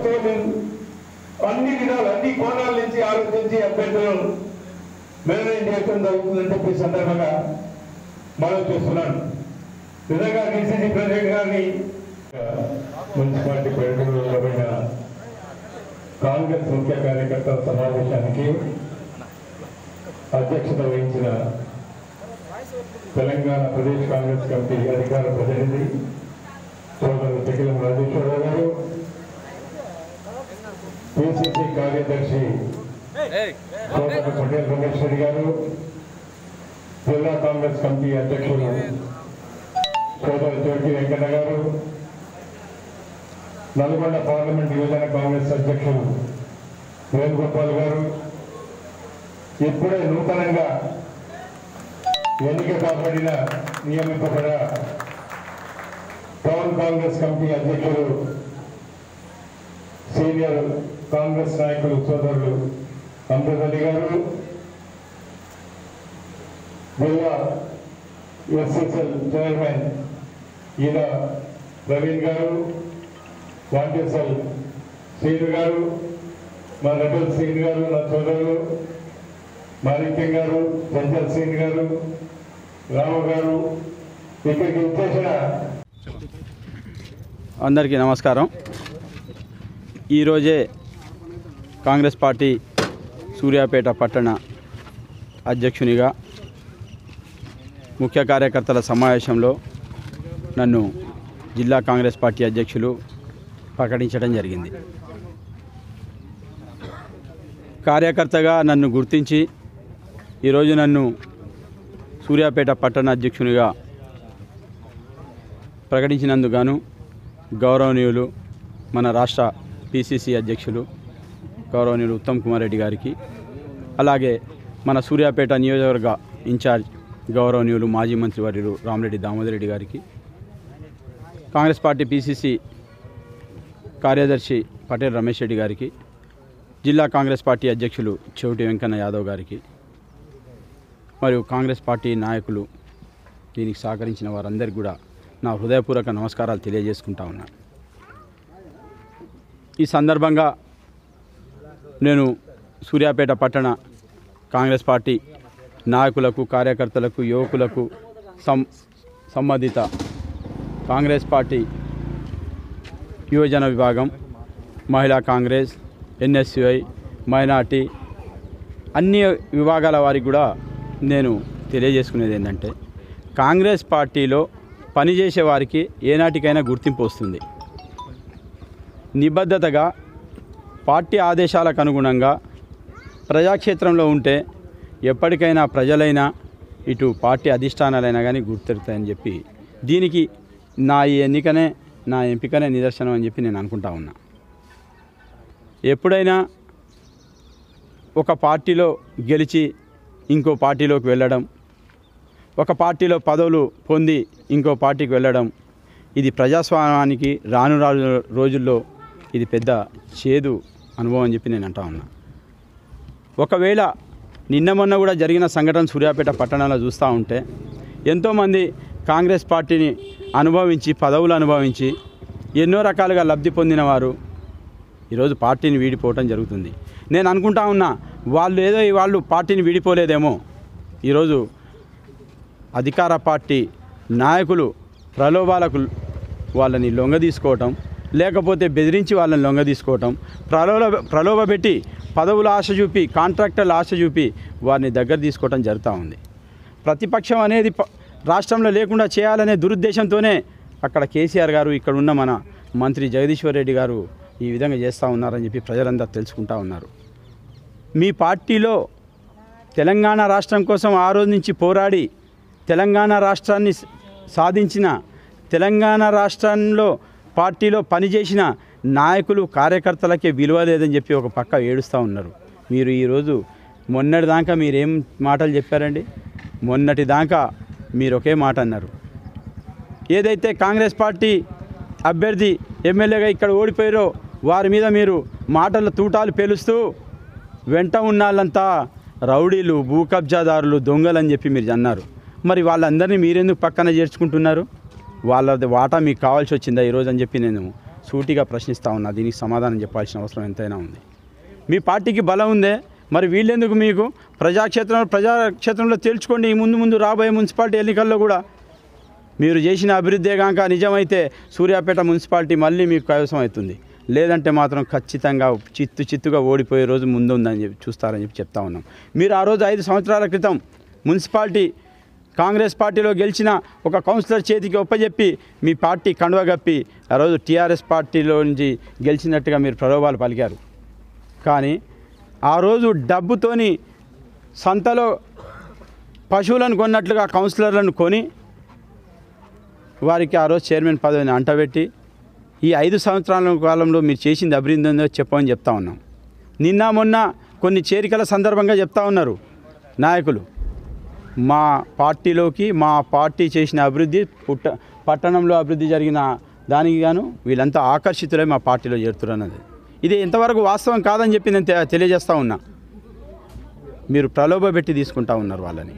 ప్రభుత్వం అన్ని విధాలు అన్ని కోణాల నుంచి ఆలోచించి అభ్యర్థులను మేనేజ్ చేయడం జరుగుతుందని చెప్పి సందర్భంగా మనం చూస్తున్నాను. నిజంగా డిసిసి ప్రెసిడెంట్ గారిని మున్సిపాలిటీ పర్యటనలో నిర్వహించిన కాంగ్రెస్ ముఖ్య కార్యకర్తల సమావేశానికి అధ్యక్షత వహించిన తెలంగాణ ప్రదేశ్ కాంగ్రెస్ కమిటీ అధికార ప్రతినిధి సోదరుడు తెగిలం రాజేశ్వరరావు గారు, పిసిసి కార్యదర్శి సోదరుడు పటేల్ రమేష్ రెడ్డి గారు, జిల్లా కాంగ్రెస్ కమిటీ అధ్యక్షులు సోదరుడు చోటి వెంకన్న గారు, నల్గొండ పార్లమెంట్ యువజన కాంగ్రెస్ అధ్యక్షులు వేణుగోపాల్ గారు, ఇప్పుడే నూతనంగా ఎన్నిక కాబడిన నియమింపబడ టౌన్ కాంగ్రెస్ కమిటీ అధ్యక్షులు సీనియర్ కాంగ్రెస్ నాయకులు సోదరులు అమృత్ అలీ గారు, జిల్లా ఎస్ఎస్ఎల్ చైర్మన్ ఈల ప్రవీణ్ గారు, వాంటేసల్ శ్రీను గారు, మా రెబల్ శ్రీను గారు, నా సోదరులు మాణిక్యం గారు, జంజల్ శ్రీను గారు, రాము గారు, ఇక్కడికి వచ్చేసిన అందరికీ నమస్కారం. ఈరోజే కాంగ్రెస్ పార్టీ సూర్యాపేట పట్టణ అధ్యక్షునిగా ముఖ్య కార్యకర్తల సమావేశంలో నన్ను జిల్లా కాంగ్రెస్ పార్టీ అధ్యక్షులు ప్రకటించడం జరిగింది. కార్యకర్తగా నన్ను గుర్తించి ఈరోజు నన్ను సూర్యాపేట పట్టణ అధ్యక్షునిగా ప్రకటించినందుకు గాను గౌరవనీయులు మన రాష్ట్ర పిసిసి అధ్యక్షులు గౌరవనీయులు ఉత్తమ్ కుమార్ రెడ్డి గారికి, అలాగే మన సూర్యాపేట నియోజకవర్గ ఇన్ఛార్జ్ గౌరవనీయులు మాజీ మంత్రివర్యులు రామరెడ్డి దామోదర్ రెడ్డి గారికి, కాంగ్రెస్ పార్టీ పిసిసి కార్యదర్శి పటేల్ రమేష్ రెడ్డి గారికి, జిల్లా కాంగ్రెస్ పార్టీ అధ్యక్షులు చౌటి వెంకన్న యాదవ్ గారికి, మరియు కాంగ్రెస్ పార్టీ నాయకులు దీనికి సహకరించిన వారందరికీ కూడా నా హృదయపూర్వక నమస్కారాలు తెలియజేసుకుంటా ఉన్నాను. ఈ సందర్భంగా నేను సూర్యాపేట పట్టణ కాంగ్రెస్ పార్టీ నాయకులకు, కార్యకర్తలకు, యువకులకు, సంబంధిత కాంగ్రెస్ పార్టీ యువజన విభాగం, మహిళా కాంగ్రెస్, ఎన్ఎస్యుఐ, మైనార్టీ అన్ని విభాగాల వారికి కూడా నేను తెలియజేసుకునేది ఏంటంటే, కాంగ్రెస్ పార్టీలో పనిచేసే వారికి ఏనాటికైనా గుర్తింపు వస్తుంది. నిబద్ధతగా పార్టీ ఆదేశాలకు అనుగుణంగా ప్రజాక్షేత్రంలో ఉంటే ఎప్పటికైనా ప్రజలైనా ఇటు పార్టీ అధిష్టానాలైనా కానీ గుర్తిస్తాయని చెప్పి, దీనికి నా ఎంపికనే నిదర్శనం అని చెప్పి నేను అనుకుంటా ఉన్నా. ఎప్పుడైనా ఒక పార్టీలో గెలిచి ఇంకో పార్టీలోకి వెళ్ళడం, ఒక పార్టీలో పదవులు పొంది ఇంకో పార్టీకి వెళ్ళడం, ఇది ప్రజాస్వామ్యానికి రాను రోజుల్లో ఇది పెద్ద చేదు అనుభవం అని చెప్పి నేను అంటా ఉన్నా. ఒకవేళ నిన్న మొన్న కూడా జరిగిన సంఘటన సూర్యాపేట పట్టణంలో చూస్తూ ఉంటే ఎంతోమంది కాంగ్రెస్ పార్టీని అనుభవించి, పదవులు అనుభవించి ఎన్నో రకాలుగా లబ్ధి పొందిన వారు ఈరోజు పార్టీని వీడిపోవటం జరుగుతుంది. నేను అనుకుంటా ఉన్నా, వాళ్ళు పార్టీని వీడిపోలేదేమో, ఈరోజు అధికార పార్టీ నాయకులు ప్రలోభాలకు వాళ్ళని లొంగదీసుకోవటం, లేకపోతే బెదిరించి వాళ్ళని లొంగదీసుకోవటం, ప్రలోభపెట్టి పదవుల ఆశ చూపి, కాంట్రాక్టర్ల ఆశ చూపి వారిని దగ్గర తీసుకోవటం జరుగుతూ ఉంది. ప్రతిపక్షం అనేది రాష్ట్రంలో లేకుండా చేయాలనే దురుద్దేశంతోనే అక్కడ కేసీఆర్ గారు, ఇక్కడ ఉన్న మన మంత్రి జగదీశ్వర్ రెడ్డి గారు ఈ విధంగా చేస్తూ ఉన్నారని చెప్పి ప్రజలందరూ తెలుసుకుంటూ ఉన్నారు. మీ పార్టీలో తెలంగాణ రాష్ట్రం కోసం ఆ రోజు నుంచి పోరాడి తెలంగాణ రాష్ట్రాన్ని సాధించిన, తెలంగాణ రాష్ట్రంలో పార్టీలో పనిచేసిన నాయకులు, కార్యకర్తలకే విలువ లేదని చెప్పి ఒక పక్క ఏడుస్తూ ఉన్నారు. మీరు ఈరోజు మొన్నటిదాకా మీరేం మాటలు చెప్పారండి? మొన్నటిదాకా మీరు ఒకే మాట అన్నారు. ఏదైతే కాంగ్రెస్ పార్టీ అభ్యర్థి ఎమ్మెల్యేగా ఇక్కడ ఓడిపోయారో వారి మీద మీరు మాటల తూటాలు పేలుస్తూ వెంట ఉన్నాళ్ళంతా రౌడీలు, భూ కబ్జాదారులు, దొంగలని చెప్పి మీరు అన్నారు. మరి వాళ్ళందరినీ మీరెందుకు పక్కన చేర్చుకుంటున్నారు? వాళ్ళ వాటా మీకు కావాల్సి వచ్చిందా ఈరోజు అని చెప్పి నేను సూటిగా ప్రశ్నిస్తూ ఉన్నా. దీనికి సమాధానం చెప్పాల్సిన అవసరం ఎంతైనా ఉంది. మీ పార్టీకి బలం ఉందే, మరి వీళ్ళెందుకు మీకు ప్రజాక్షేత్రంలో తేల్చుకోండి. ముందు రాబోయే మున్సిపాలిటీ ఎన్నికల్లో కూడా మీరు చేసిన అభివృద్ధి కాక నిజమైతే సూర్యాపేట మున్సిపాలిటీ మళ్ళీ మీకు కైవసం అవుతుంది. లేదంటే మాత్రం ఖచ్చితంగా చిత్తుగా ఓడిపోయే రోజు ముందుందని చెప్పి చూస్తారని చెప్తా ఉన్నాం. మీరు ఆ రోజు 5 సంవత్సరాల క్రితం మున్సిపాలిటీ కాంగ్రెస్ పార్టీలో గెలిచిన ఒక కౌన్సిలర్ చేతికి ఒప్పజెప్పి మీ పార్టీ కండువగప్పి ఆ రోజు టీఆర్ఎస్ పార్టీలో నుంచి గెలిచినట్టుగా మీరు ప్రలోభాలు పలికారు. కానీ ఆ రోజు డబ్బుతోని సంతలో పశువులను కొన్నట్లుగా కౌన్సిలర్లను కొని వారికి ఆ రోజు చైర్మన్ పదవిని అంటబెట్టి ఈ 5 సంవత్సరాల కాలంలో మీరు చేసింది అభివృద్ధి ఉందో చెప్పమని చెప్తా ఉన్నాం. నిన్న మొన్న కొన్ని చేరికల సందర్భంగా చెప్తా ఉన్నారు నాయకులు, మా పార్టీలోకి మా పార్టీ చేసిన అభివృద్ధి పట్టణంలో అభివృద్ధి జరిగిన దానికి గాను వీళ్ళంతా ఆకర్షితులై మా పార్టీలో చేరుతున్నది. ఇది ఎంతవరకు వాస్తవం కాదని చెప్పి నేను తెలియజేస్తూ ఉన్నా. మీరు ప్రలోభ పెట్టి తీసుకుంటా ఉన్నారు వాళ్ళని.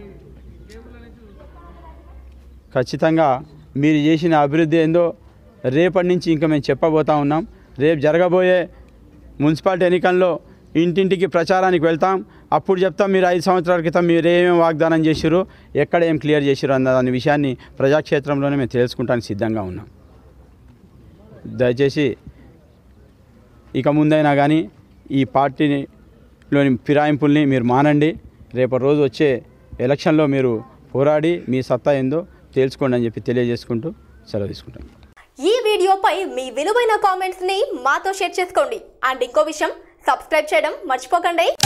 ఖచ్చితంగా మీరు చేసిన అభివృద్ధి ఏందో రేపటి నుంచి ఇంకా మేము చెప్పబోతా ఉన్నాం. రేపు జరగబోయే మున్సిపాలిటీ ఎన్నికల్లో ఇంటింటికి ప్రచారానికి వెళ్తాం. అప్పుడు చెప్తాం మీరు 5 సంవత్సరాల క్రితం మీరు ఏమేమి వాగ్దానం చేసిరో, ఎక్కడ ఏం క్లియర్ చేసిరో అన్న దాని విషయాన్ని ప్రజాక్షేత్రంలోనే మేము తెలుసుకుంటానికి సిద్ధంగా ఉన్నాం. దయచేసి ఇక ముందైనా కానీ ఈ పార్టీలోని ఫిరాయింపుల్ని మీరు మానండి. రేపటి రోజు వచ్చే ఎలక్షన్లో మీరు పోరాడి మీ సత్తా ఏందో తెలుసుకోండి అని చెప్పి తెలియజేసుకుంటూ సెలవు తీసుకుంటాం. ఈ వీడియోపై మీ విలువైన కామెంట్స్ ని మాతో షేర్ చేసుకోండి. అండ్ ఇంకో విషయం, సబ్స్క్రైబ్ చేయడం మర్చిపోకండి.